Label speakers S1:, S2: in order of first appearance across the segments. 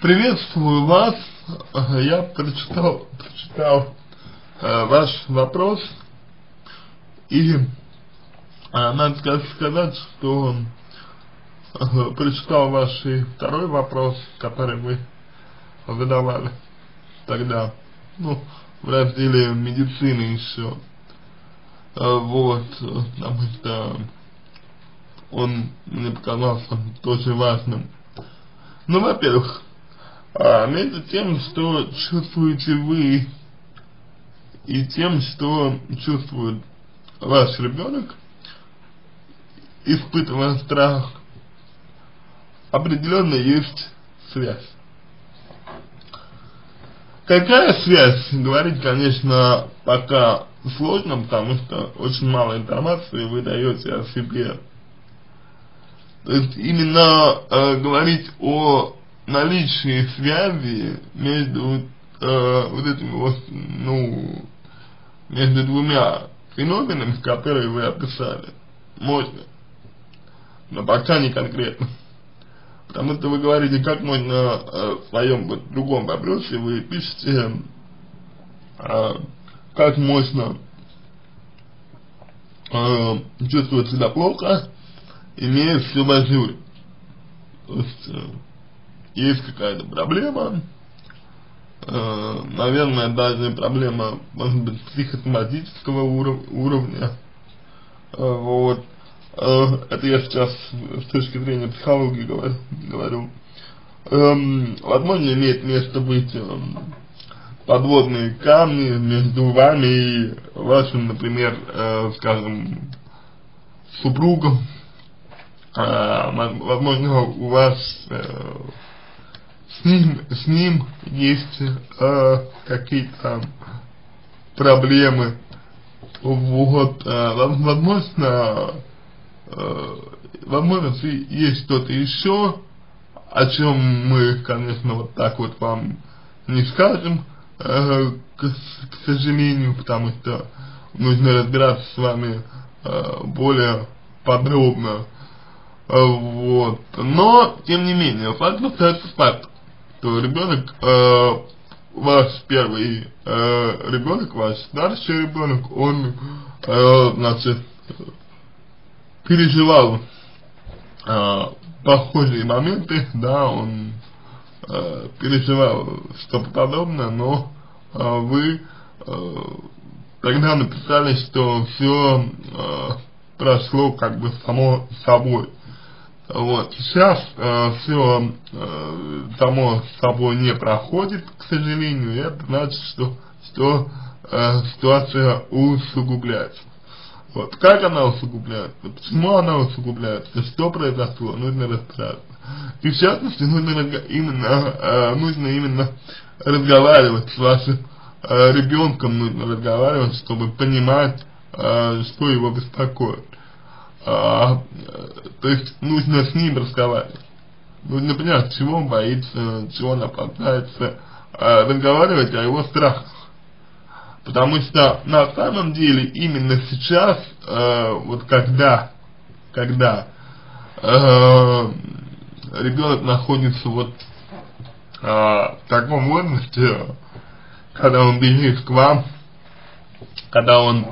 S1: Приветствую вас. Я прочитал ваш вопрос, и надо сказать, что прочитал ваш и второй вопрос, который вы задавали тогда, в разделе медицины еще, вот, потому что он мне показался тоже важным. Во-первых, между тем, что чувствуете вы, и тем, что чувствует ваш ребенок, испытывая страх, определенно есть связь. Какая связь? Говорить, конечно, пока сложно, потому что очень мало информации вы даете о себе. То есть именно говорить о наличии связи между вот этими вот, между двумя феноменами, которые вы описали, можно, но пока не конкретно. Потому что вы говорите, как можно в своем вот другом вопросе, вы пишете, как можно чувствовать себя плохо, имея все в ажуре. То есть есть какая-то проблема, наверное, даже проблема, может быть, психосоматического уровня, вот. Это я сейчас с точки зрения психологии говорю. Возможно, имеет место быть подводные камни между вами и вашим, например, скажем, супругом. Возможно, у вас с ним есть какие-то проблемы. Вот, возможно, есть что-то еще, о чем мы, конечно, вот так вот вам не скажем, к сожалению, потому что нужно разбираться с вами более подробно, вот. Но, тем не менее, факт остается факт, что ребенок, ваш первый ребенок, ваш старший ребенок, он, значит, переживал похожие моменты, да, он переживал что-то подобное, но вы тогда написали, что все прошло как бы само собой. Вот, сейчас все само собой не проходит, к сожалению, и это значит, что ситуация усугубляется. Вот, как она усугубляется, почему она усугубляется, что произошло, нужно разбираться. И в частности, нужно именно разговаривать с вашим ребенком, нужно разговаривать, чтобы понимать, что его беспокоит. То есть нужно с ним разговаривать, нужно понять, чего он боится, чего он опасается, разговаривать о его страхах. Потому что на самом деле именно сейчас, вот когда ребенок находится вот в таком возрасте, когда он бежит к вам, когда он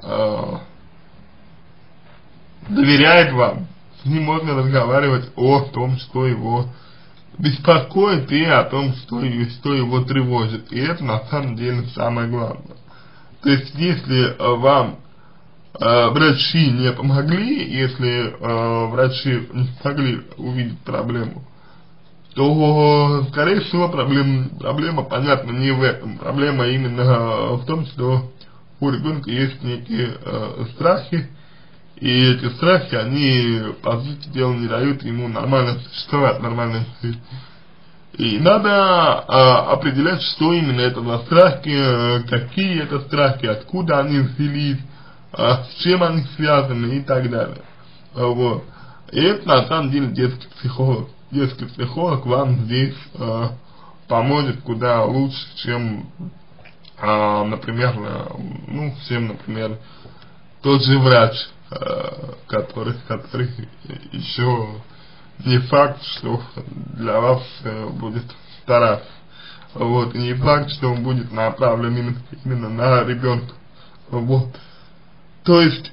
S1: доверяет вам, с ним можно разговаривать о том, что его беспокоит, и о том, что его тревожит. И это на самом деле самое главное. То есть, если вам врачи не помогли, если врачи не смогли увидеть проблему, то, скорее всего, проблема, понятно, не в этом. Проблема именно в том, что у ребенка есть некие страхи, и эти страхи, они, по сути дела, не дают ему нормально существовать, нормально жить. И надо определять, что именно это за страхи, какие это страхи, откуда они взялись, с чем они связаны и так далее. Вот. И это на самом деле детский психолог. Детский психолог вам здесь поможет куда лучше, чем, например, чем, например, тот же врач, который еще не факт, что для вас будет стараться. Вот, и не факт, что он будет направлен именно на ребенка. Вот. То есть,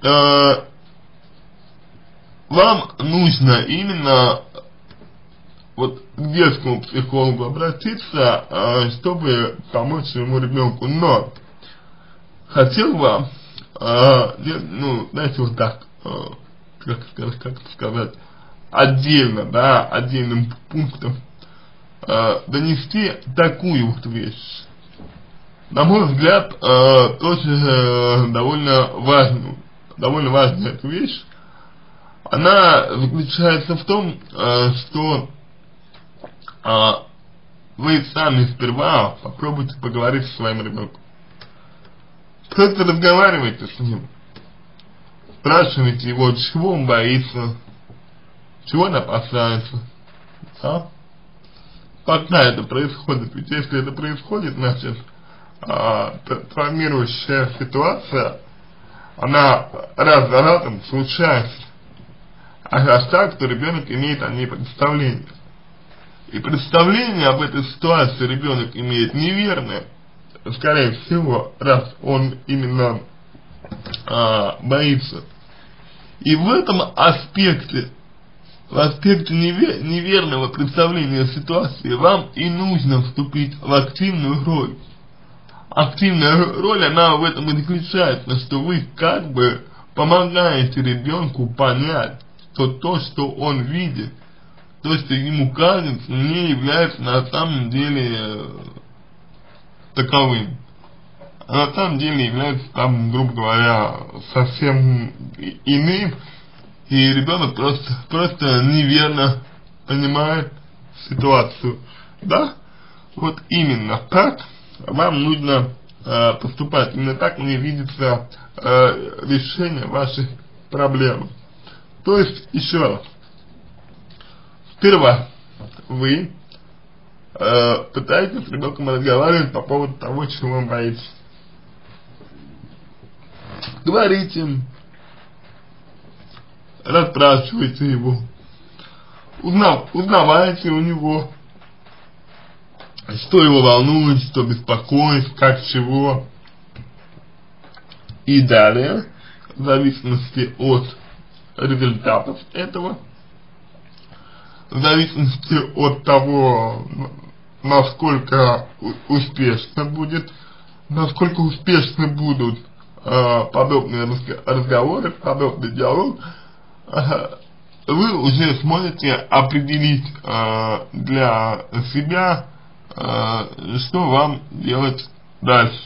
S1: вам нужно именно вот к детскому психологу обратиться, чтобы помочь своему ребенку. Но хотел вам, ну, знаете, вот так, как сказать, отдельно, да, отдельным пунктом донести такую вот вещь. На мой взгляд, тоже довольно важная эта вещь. Она заключается в том, что вы сами сперва попробуйте поговорить со своим ребенком. Просто разговаривайте с ним. Спрашивайте его, чего он боится, чего он опасается. Да? Пока это происходит. Ведь если это происходит, значит, травмирующая ситуация, она раз за разом случается. А раз так, то ребенок имеет о ней представление. И представление об этой ситуации ребенок имеет неверное, скорее всего, раз он именно боится. И в этом аспекте, в аспекте неверного представления ситуации, вам и нужно вступить в активную роль. Активная роль, она в этом и заключается, что вы как бы помогаете ребенку понять, что то, что он видит, то, что ему кажется, не является на самом деле таковым. А на самом деле является там, грубо говоря, совсем иным, и ребенок просто неверно понимает ситуацию. Да? Вот именно так вам нужно поступать. Именно так мне видится решение ваших проблем. То есть, еще раз, сперва вы пытаетесь с ребенком разговаривать по поводу того, чего он боится. Говорите, расспрашивайте его, узнавайте у него, что его волнует, что беспокоит, как чего. И далее, в зависимости от результатов этого, в зависимости от того, насколько успешно будут подобные разговоры, подобный диалог, вы уже сможете определить для себя, что вам делать дальше.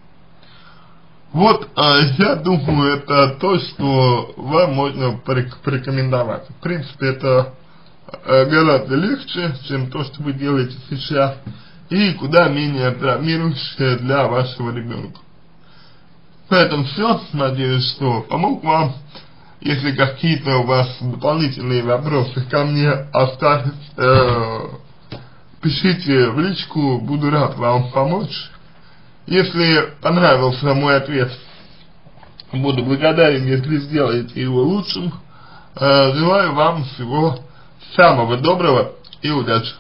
S1: Вот, я думаю, это то, что вам можно порекомендовать. В принципе, это гораздо легче, чем то, что вы делаете сейчас, и куда менее травмирующее для вашего ребенка. На этом все. Надеюсь, что помог вам. Если какие-то у вас дополнительные вопросы ко мне остались, пишите в личку, буду рад вам помочь. Если понравился мой ответ, буду благодарен, если сделаете его лучшим. Желаю вам всего самого доброго и удачи.